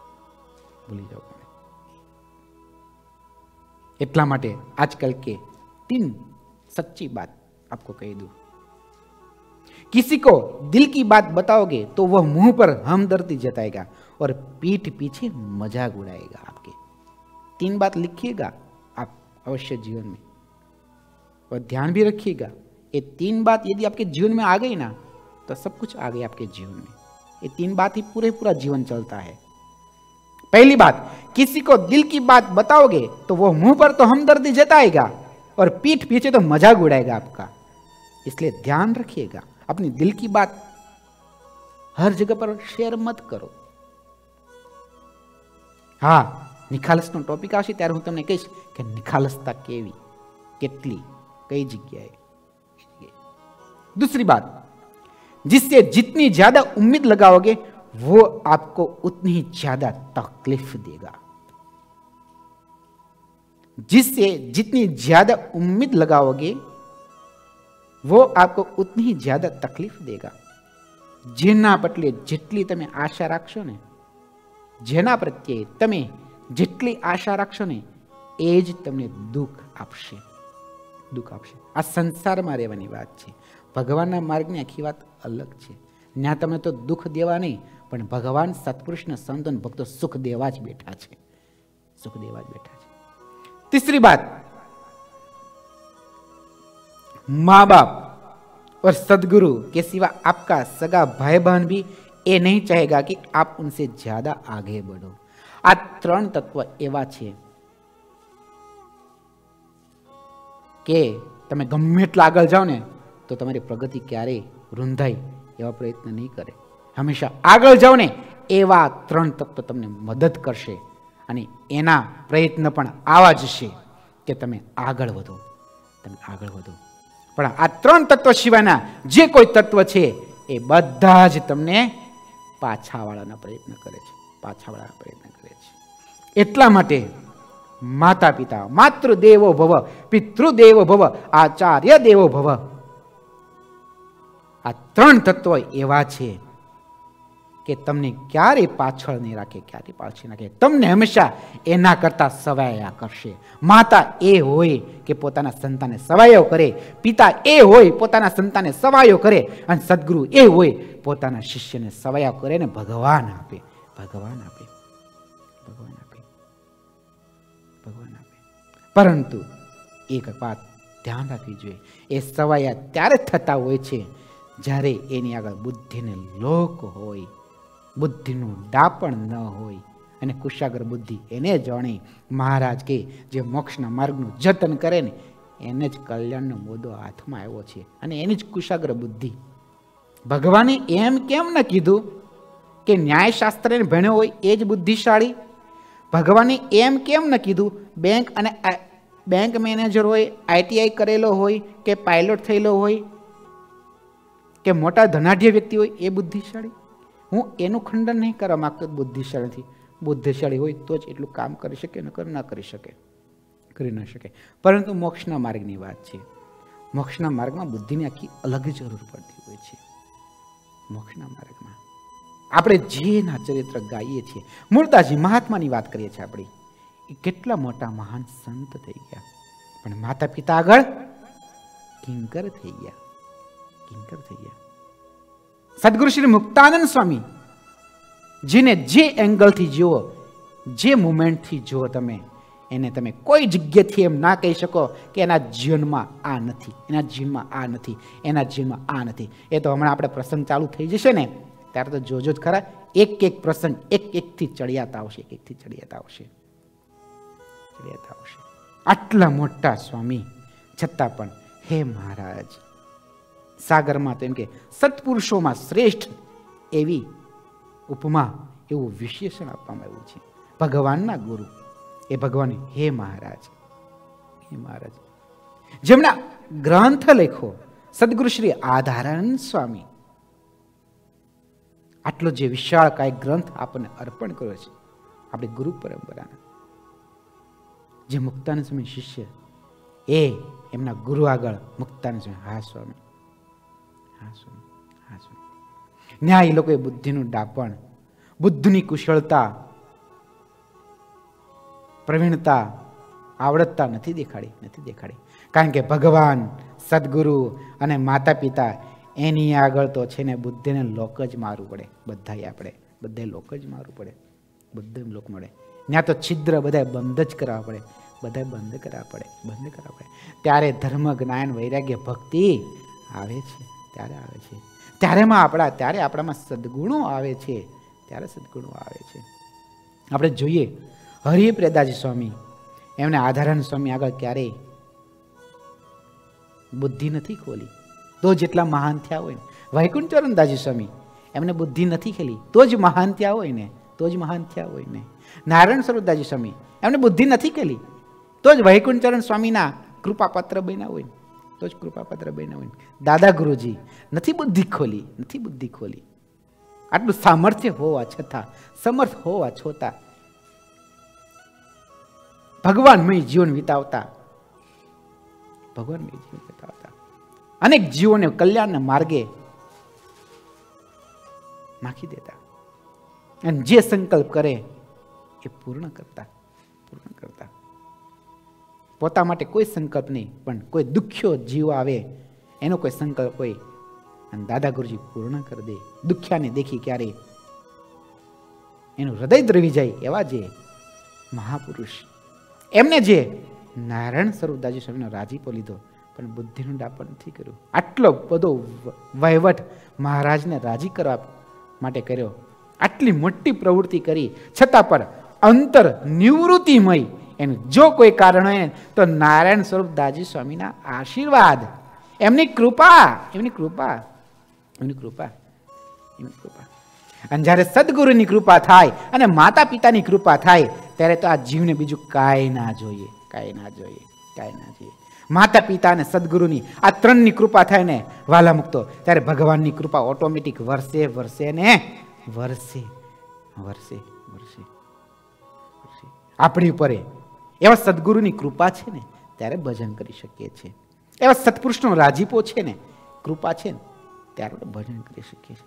એટલા માટે આજકાલ કે 3 सच्ची बात आपको कह दूं, किसी को दिल की बात बताओगे तो वह मुंह पर हमदर्दी जताएगा और पीठ पीछे मजाक उड़ाएगा आपके। 3 बात लिखिएगा आप अवश्य जीवन में, और ध्यान भी रखिएगा, ये 3 बात यदि आपके जीवन में आ गई ना तो सब कुछ आ गया आपके जीवन में। ये 3 बात ही पूरा जीवन चलता है। पहली बात, किसी को दिल की बात बताओगे तो वो मुंह पर तो हमदर्दी जताएगा और पीठ पीछे तो मजाक उड़ाएगा आपका। इसलिए ध्यान रखिएगा, अपनी दिल की बात हर जगह पर शेयर मत करो। હા, નિખાલસનો ટોપિક આવશે ત્યારે હું તમને કહીશ કે નિખાલસતા કેવી, કેટલી, કઈ જગ્યાએ। दूसरी बात, जिससे जितनी ज्यादा उम्मीद लगाओगे वो आपको उतनी ही ज्यादा तकलीफ देगा। जिससे जितनी ज्यादा उम्मीद लगाओगे वो आपको उतनी ही ज्यादा तकलीफ देगा। जेना पटले जेटली तमे आशा राखशो ने, जेना प्रत्ये तमे जेटली आशा राखशो ने ए ज तमने दुख आपशे, दुख आपशे। आ संसारमां रहेवानी वात छे। भगवानना मार्गनी आखी वात अलग छे। न्या तमने तो दुख देवा नहीं, पण भगवान सत्पुरुष ने संतो ने भक्तो सुख देवा ज बेठा छे, सुख देवा ज बेठा छे। तीसरी बात, माँ बाप और सदगुरु के सिवा आपका सगा भाई बहन भी ये नहीं चाहेगा कि आप उनसे ज्यादा आगे बढ़ो। आ 3 तत्व एवा छे के तमे गमे એટલા આગળ જાઓ ને તો તમારી પ્રગતિ ક્યારે રૂંધાય એવા પ્રયત્ન નહીં કરે। હંમેશા આગળ જાઓ ને એવા 3 તત્વ તમને મદદ કરશે અને એના પ્રયત્ન પણ આવા જ છે કે તમે આગળ વધો, તમે આગળ વધો। પણ આ 3 તત્વ સિવાયના જે કોઈ તત્વ છે એ બધા જ તમને પાછા વાળાના પ્રયત્ન કરે છે, પાછા વાળાના પ્રયત્ન કરે છે। એટલા માટે માતા પિતા, માતૃદેવો ભવ, પિતૃદેવો ભવ, આચાર્ય દેવો ભવ, આ 3 તત્વ એવા છે કે તમને ક્યારે પાછળ નહીં રાખે, ક્યારે પાછળ રાખે, તમને હંમેશા એના કરતા સવાયા કરશે। માતા એ હોય કે પોતાના સંતાનને સવાયો કરે, પિતા એ હોય પોતાના સંતાનને સવાયો કરે, અને સદગુરુ એ હોય પોતાના શિષ્યને સવાયો કરે ને ભગવાન આપે, ભગવાન આપે, ભગવાન આપે, ભગવાન આપે। પરંતુ એક વાત ધ્યાન રાખવી જોઈએ, એ સવાયા ત્યારે થતા હોય છે જ્યારે એની આગળ બુદ્ધિને લોક હોય, બુદ્ધિનું ડાપણ ન હોય અને કુશાગ્ર બુદ્ધિ એને જાણે। મહારાજ કે જે મોક્ષના માર્ગનું જતન કરે ને એને જ કલ્યાણનો મોદો હાથમાં આવ્યો છે અને એની જ કુશાગ્ર બુદ્ધિ। ભગવાને એમ કેમ ન કીધું કે ન્યાયશાસ્ત્રને ભણ્યો હોય એ જ બુદ્ધિશાળી? ભગવાને એમ કેમ ન કીધું બેંક મેનેજર હોય, ITI કરેલો હોય કે પાયલોટ થયેલો હોય કે મોટા ધનાઢ્ય વ્યક્તિ હોય એ બુદ્ધિશાળી? હું એનું ખંડન નહીં કરવા માંગતો બુદ્ધિશાળી નથી, બુદ્ધિશાળી હોય તો જ એટલું કામ કરી શકે, નકર ન કરી શકે, કરી ન શકે। પરંતુ મોક્ષના માર્ગની વાત છે, મોક્ષના માર્ગમાં બુદ્ધિની આખી અલગ જરૂર પડતી હોય છે। મોક્ષના માર્ગમાં આપણે જેના ચરિત્ર ગાઈએ છીએ, મૂળદાસજી મહાત્માની વાત કરીએ છીએ આપણે, એ કેટલા મોટા મહાન સંત થઈ ગયા, પણ માતા પિતા આગળ કિંકર થઈ ગયા, કિંકર થઈ ગયા। સદગુરુ શ્રી મુક્તાનંદ સ્વામી જેને જે એંગલથી જુઓ, જે મુમેન્ટથી જુઓ તમે, એને તમે કોઈ જગ્યાથી એમ ના કહી શકો કે એના જીવનમાં આ નથી, એના જીવનમાં આ નથી, એના જીવનમાં આ નથી। એ તો હમણાં આપણે પ્રસંગ ચાલુ થઈ જશે ને ત્યારે તો જોજો જ ખરા, એક એક પ્રસંગ એક એકથી ચડિયાતા આવશે, એક એકથી ચડિયાતા આવશે, ચડિયાતા આવશે। આટલા મોટા સ્વામી છતાં પણ હે મહારાજ, સાગરમાં તો એમ કે સત્પુરુષોમાં શ્રેષ્ઠ એવી ઉપમા, એવું વિશેષણ આપવામાં આવ્યું છે। ભગવાનના ગુરુ એ ભગવાન હે મહારાજ, હે મહારાજ, જેમના ગ્રંથ લખો સદગુરુ શ્રી આધારાનંદ સ્વામી, આટલો જે વિશાળ કાય ગ્રંથ આપણને અર્પણ કર્યો છે આપણી ગુરુ પરંપરાના, જે મુક્તાનંદ સ્વામી શિષ્ય, એ એમના ગુરુ આગળ મુક્તાનંદ સ્વામી, હા સ્વામી, હા સ્વામી, હા સ્વામી। ન્યાય એ લોકોએ બુદ્ધિનું ડાપણ, બુદ્ધિની કુશળતા, પ્રવીણતા, આવડતતા નથી દેખાડી, નથી દેખાડી। કારણ કે ભગવાન, સદગુરુ અને માતા પિતા એની આગળ તો છે ને બુદ્ધિને લોક જ મારવું પડે. બધાય આપણે બધે લોક જ મારવું પડે. બધે લોક મળે. ત્યાં તો છિદ્ર બધા બંધ જ કરવા પડે. બધા બંધ કરવા પડે. બંધ કરવા પડે. ત્યારે ધર્મ, જ્ઞાન, વૈરાગ્ય, ભક્તિ આવે છે. ત્યારે આવે છે. ત્યારે આપણામાં સદગુણો આવે છે. ત્યારે સદગુણો આવે છે. આપણે જોઈએ હરિપ્રદાજી સ્વામી, એમને આધારાનંદ સ્વામી આગળ ક્યારેય બુદ્ધિ નથી ખોલી, તો જેટલા મહાન થયા હોય ને. વૈકુંઠચરણદાસજી સ્વામી, એમને બુદ્ધિ નથી ખેલી, તો જ મહાન થયા હોય ને. તો જ મહાન થયા હોય ને. નારાયણ સ્વરૂપદાસજી સ્વામી, એમને બુદ્ધિ નથી ખેલી, તો જ વૈકુંઠચરણ સ્વામીના કૃપાપત્ર બન્યા હોય ને. તો જ કૃપાપત્ર બન્યા હોય ને. દાદા ગુરુજી નથી બુદ્ધિ ખોલી, નથી બુદ્ધિ ખોલી. આટલું સામર્થ્ય હોવા છતાં, સમર્થ હોવા છતાં ભગવાનમય જીવન વિતાવતા, ભગવાનમય જીવન વિતાવતા, અનેક જીવોને કલ્યાણના માર્ગે નાખી દેતા, અને જે સંકલ્પ કરે એ પૂર્ણ કરતા. પોતા માટે કોઈ સંકલ્પ નહીં, પણ કોઈ દુખ્યો જીવ આવે એનો કોઈ સંકલ્પ હોય અને દાદા ગુરુજી પૂર્ણ કરી દે. દુખ્યાને દેખી ક્યારે એનું હૃદય દ્રવી જાય એવા જે મહાપુરુષ, એમને જે નારાયણ સ્વરૂપદાસજી સ્વામીનો રાજીપો લીધો, પણ બુદ્ધિનું ડાપણ નથી કર્યું. આટલો બધો વહીવટ મહારાજને રાજી કરવા માટે કર્યો, આટલી મોટી પ્રવૃત્તિ કરી છતાં પણ અંતર નિવૃત્તિમય એનું જો કોઈ કારણ હોય તો નારાયણ સ્વરૂપદાસજી સ્વામીના આશીર્વાદ, એમની કૃપા. અને જ્યારે સદગુરુની કૃપા થાય અને માતા પિતાની કૃપા થાય ત્યારે તો આ જીવને બીજું કાંઈ ના જોઈએ. માતા પિતા અને સદગુરુની આ ત્રણની કૃપા થાય ને વાલા મુક્તો, ત્યારે ભગવાનની કૃપા ઓટોમેટિક વર્ષે આપણી ઉપર એવા સદગુરુની કૃપા છે ને ત્યારે ભજન કરી શકીએ છીએ. એવા સત્પુરુષનો રાજીપો છે ને, કૃપા છે ને, ત્યારે ભજન કરી શકીએ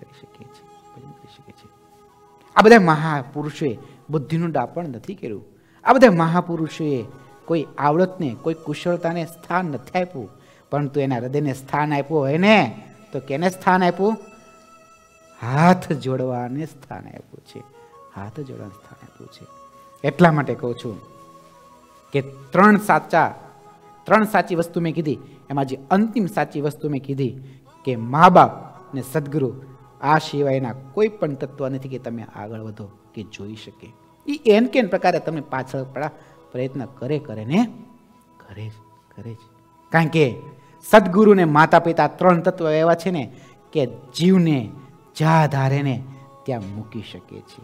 છીએ. આ બધા મહાપુરુષોએ બુદ્ધિનું ડાપણ નથી કર્યું. આ બધા મહાપુરુષોએ કોઈ આવડતને, કોઈ કુશળતાને સ્થાન નથી આપ્યું, પરંતુ એના હૃદયને સ્થાન આપ્યું હોય ને તો કેને સ્થાન આપ્યું? હાથ જોડવાને સ્થાન આપ્યું છે. એટલા માટે કહું છું કે ત્રણ સાચી વસ્તુ મેં કીધી, એમાં જે અંતિમ સાચી વસ્તુ મેં કીધી કે મા બાપ ને સદગુરુ, આ સિવાયના કોઈ પણ તત્વ નથી કે તમે આગળ વધો કે જોઈ શકે. એ એન કેન પ્રકારે તમને પાછળ પડા પ્રયત્ન કરે જ. કારણ કે સદગુરુ ને માતા પિતા ત્રણ તત્વ એવા છે ને કે જીવને જ્યાં ધારે ને ત્યાં મૂકી શકે છે.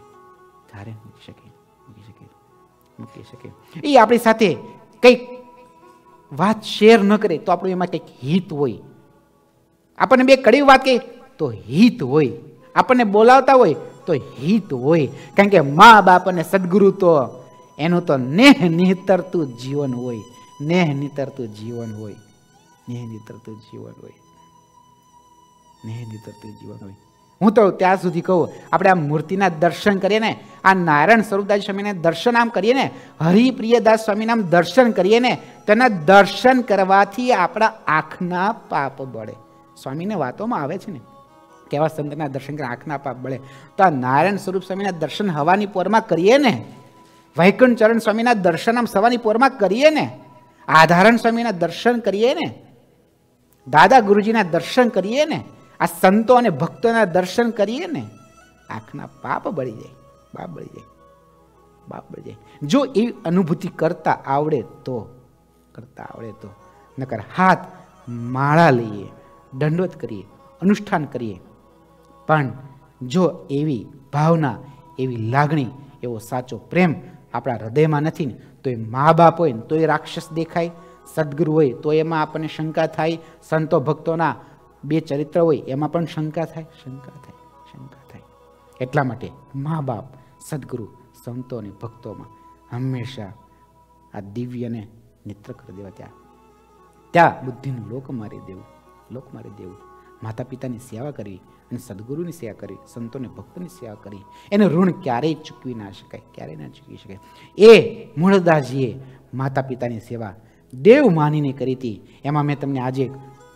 મૂકી શકે. એ આપણી સાથે કંઈક વાત શેર ન કરે તો આપણું એમાં કંઈક હિત હોય. આપણને બે કડવી વાત કહે તો હિત હોય. આપણને બોલાવતા હોય તો હિત હોય. કારણ કે મા બાપ અને સદગુરુ તો એનું તો નેહ નિતરતું જીવન હોય. હું તો ત્યાં સુધી કહું, આપણે આ મૂર્તિના દર્શન કરીએ ને, આ નારાયણ સ્વરૂપદાસ સ્વામીના દર્શન આમ કરીએ ને, હરિપ્રિયદાસ સ્વામીના દર્શન કરીએ ને, તેના દર્શન કરવાથી આપણા આંખના પાપ બળે. સ્વામીને વાતોમાં આવે છે ને કેવા સંતના દર્શન કરી આંખના પાપ બળે. તો આ નારાયણ સ્વરૂપ સ્વામીના દર્શન હવાની પોરમાં કરીએ ને, વૈકુંઠ ચરણ સ્વામીના દર્શન આમ સવાની પોરમાં કરીએ ને, આધારણ સ્વામીના દર્શન કરીએ ને, દાદા ગુરુજીના દર્શન કરીએ ને, આ સંતો અને ભક્તોના દર્શન કરીએ ને, આંખના પાપ બળી જાય. જો એવી અનુભૂતિ કરતા આવડે તો નકર હાથ માળા લઈએ, દંડવત કરીએ, અનુષ્ઠાન કરીએ, પણ જો એવી ભાવના, એવી લાગણી, એવો સાચો પ્રેમ આપણા હૃદયમાં નથી ને તો એ મા બાપ હોય ને તો એ રાક્ષસ દેખાય, સદગુરુ હોય તો એમાં આપણને શંકા થાય, સંતો ભક્તોના બે ચરિત્ર હોય એમાં પણ શંકા થાય. એટલા માટે મા બાપ, સદગુરુ, સંતો અને ભક્તોમાં હંમેશા આ દિવ્યને નેત્ર કરી દેવા. ત્યાં બુદ્ધિનું લોક મારી દેવું. માતા પિતાની સેવા કરવી અને સદગુરુની સેવા કરવી, સંતોને ભક્તોની સેવા કરવી, એનું ઋણ ક્યારેય ચૂકવી ના શકાય. એ મૂળદાસજીએ માતા પિતાની સેવા દેવ માનીને કરી હતી. એમાં મેં તમને આજે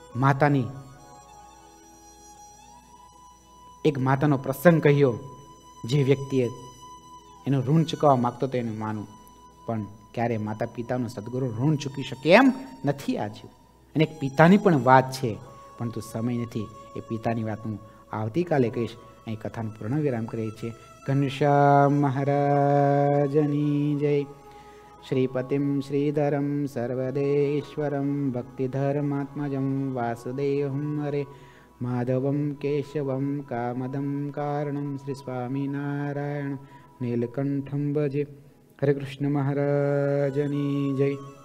એક માતાનો પ્રસંગ કહ્યો. જે વ્યક્તિએ એનું ઋણ ચૂકવવા માગતો હતો એને માનું, પણ ક્યારે માતા પિતાનું સદગુરુ ઋણ ચૂકી શકે એમ નથી આજે. અને એક પિતાની પણ વાત છે, પરંતુ સમય નથી. એ પિતાની વાત હું આવતીકાલે કહીશ. અહીં કથાનું પૂર્ણ વિરામ કરીએ છીએ. ઘનશ્યામ મહારાજની જય. શ્રીપતિમ શ્રીધરમ સર્વદેશ્વરમ ભક્તિધર્માત્મજમ વાસુદેવમ હરે માધવમ કેશવમ કામદમ કારણમ શ્રી સ્વામિનારાયણ નીલકંઠમ ભજે. હરે કૃષ્ણ મહારાજની જય.